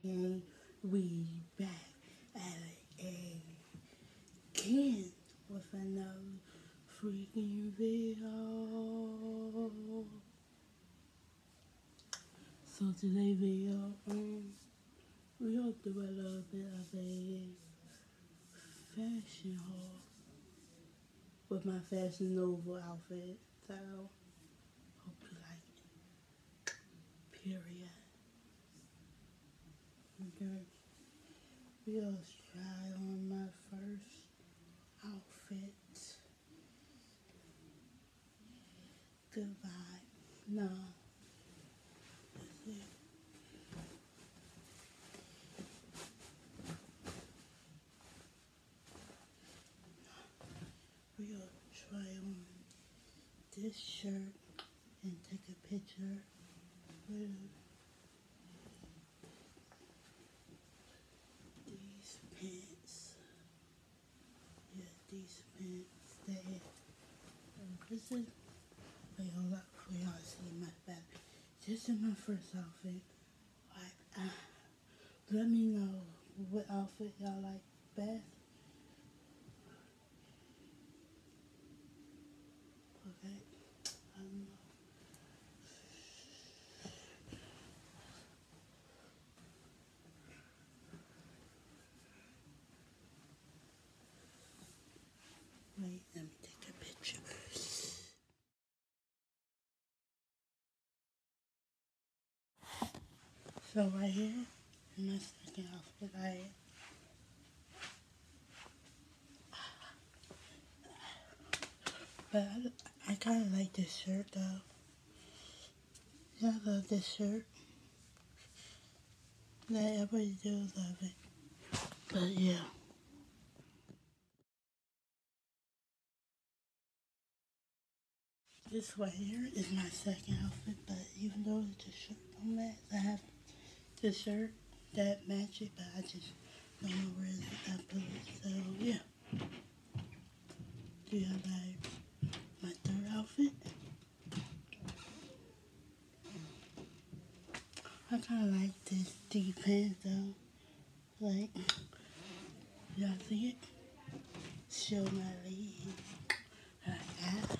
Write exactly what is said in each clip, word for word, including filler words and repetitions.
And we back at it again with another freaking video. So today's video, um, we'll do a little bit of a fashion haul with my Fashion Nova outfit. So hope you like it. Period. Okay. We'll try on my first outfit. Goodbye. No. That's it. We'll try on this shirt and take a picture with these pants. Yeah, these pants. They, this is, wait, hold up, for y'all to see my back. This is my first outfit. Like, uh, let me know what outfit y'all like best. Okay, I don't know. Wait, let me take a picture. So right here, in my second outfit, I but I, I kind of like this shirt though. Yeah, I love this shirt. Yeah, everybody do love it. But yeah. This right here is my second outfit, but even though the shirt don't match, I have this shirt that matches it, but I just don't know where I put it. So yeah. Do you like my third outfit? I kind of like this deep pants though. Like, y'all see it? Show my leg. Like that.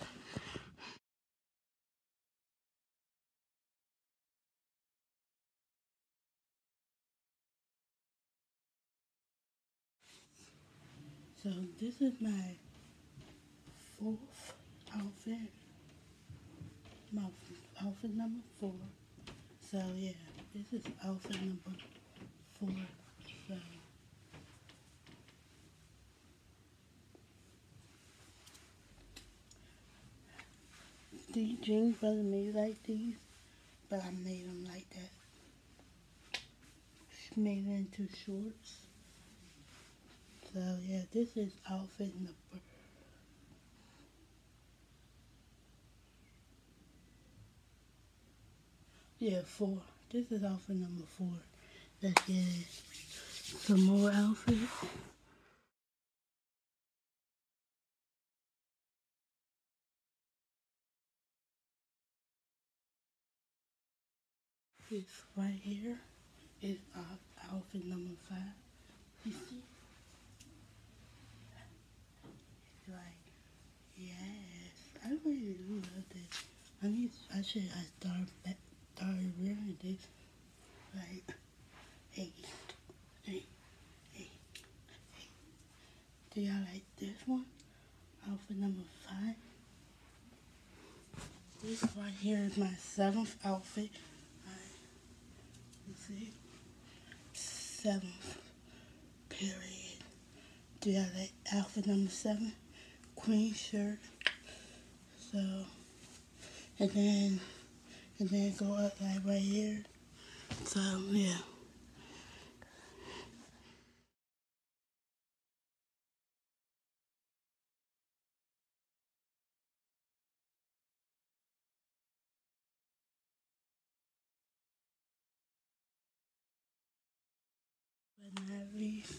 So this is my fourth outfit. My outfit number four. So yeah, this is outfit number four. So these jeans wasn't made like these, but I made them like that. Made it into shorts. So yeah, this is outfit number. Yeah, four. This is outfit number four. Let's get some more outfits. This right here is uh, outfit number five. You see? It's like, yes, I really do love this. I need, I should, I start, started wearing this. Like, hey, hey, hey, hey. Do y'all like this one? Outfit number five. This right here is my seventh outfit. Right, you see? Seventh. Period. Do y'all like outfit number seven? Queen shirt. So, and then, and then go up like right here. So, yeah. But not least,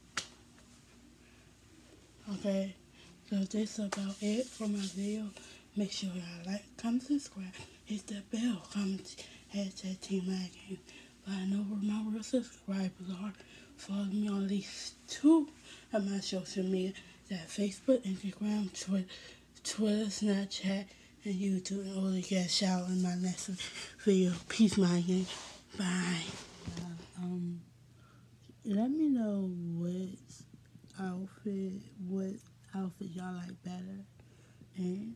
okay. So this is about it for my video. Make sure y'all like, comment, subscribe, hit that bell, comment, hashtag Team Magazine. But I know where my real subscribers are. Follow me on at least two of my social media. That Facebook, Instagram, Twitter, Twitter, Snapchat, and YouTube. And all get a shout out in my next video. Peace, my gang. Bye. Uh, um, let me know what outfit, what outfit y'all like better, and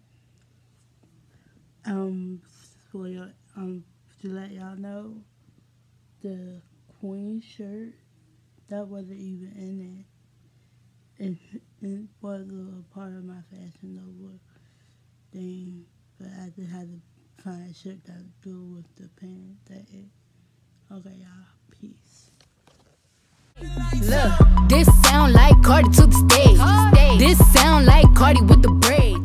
um, for your um, to let y'all know, the Queen shirt that wasn't even in it, and it was a part of my Fashion Nova thing, but I just had to find a shirt that would go with the pants. That it. Okay, y'all. Peace. Look, this sound like Cardi to the stage. This sound like Cardi with the braids.